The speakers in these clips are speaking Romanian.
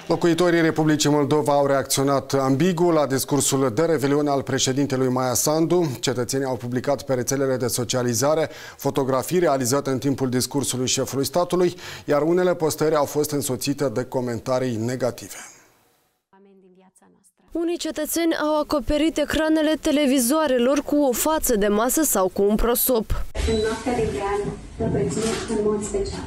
Locuitorii Republicii Moldova au reacționat ambigu la discursul de revelion al președintelui Maia Sandu. Cetățenii au publicat pe rețelele de socializare fotografii realizate în timpul discursului șefului statului, iar unele postări au fost însoțite de comentarii negative. Unii cetățeni au acoperit ecranele televizoarelor cu o față de masă sau cu un prosop. În noaptea de iarnă, răpățim în mod special.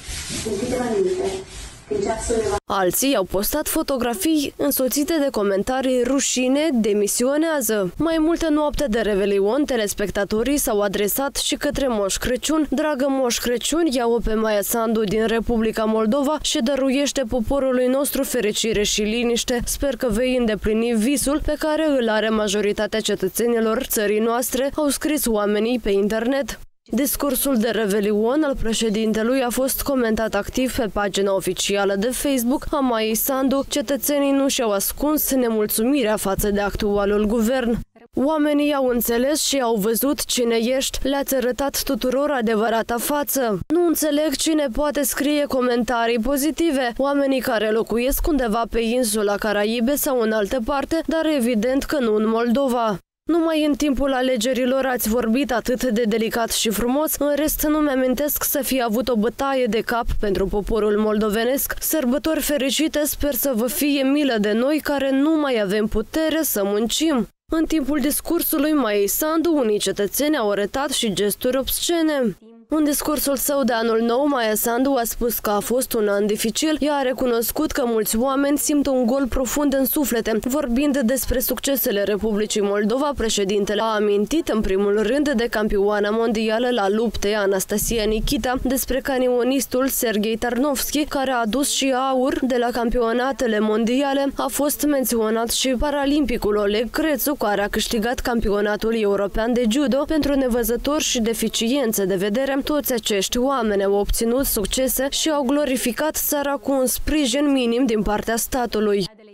În câteva minute, când ceasul ne va... Alții au postat fotografii însoțite de comentarii rușine, demisionează. Mai multă noapte de revelion, telespectatorii s-au adresat și către Moș Crăciun. Dragă Moș Crăciun, ia-o pe Maia Sandu din Republica Moldova și dăruiește poporului nostru fericire și liniște. Sper că vei îndeplini visul pe care îl are majoritatea cetățenilor țării noastre, au scris oamenii pe internet. Discursul de revelion al președintelui a fost comentat activ pe pagina oficială de Facebook a Maiei Sandu. Cetățenii nu și-au ascuns nemulțumirea față de actualul guvern. Oamenii au înțeles și au văzut cine ești, le-ați arătat tuturor adevărata față. Nu înțeleg cine poate scrie comentarii pozitive, oamenii care locuiesc undeva pe insula Caraibe sau în altă parte, dar evident că nu în Moldova. Numai în timpul alegerilor ați vorbit atât de delicat și frumos, în rest nu mi-amintesc să fi avut o bătaie de cap pentru poporul moldovenesc. Sărbători fericite, sper să vă fie milă de noi care nu mai avem putere să muncim. În timpul discursului Maiei Sandu, unii cetățeni au arătat și gesturi obscene. În discursul său de anul nou, Maia Sandu a spus că a fost un an dificil. Ea a recunoscut că mulți oameni simt un gol profund în suflete. Vorbind despre succesele Republicii Moldova, președintele a amintit în primul rând de campioana mondială la lupte Anastasia Nikita, despre canionistul Serghei Tarnovski, care a adus și aur de la campionatele mondiale. A fost menționat și paralimpicul Oleg Crețu, care a câștigat campionatul european de judo pentru nevăzători și deficiențe de vedere. Toți acești oameni au obținut succese și au glorificat țara cu un sprijin minim din partea statului.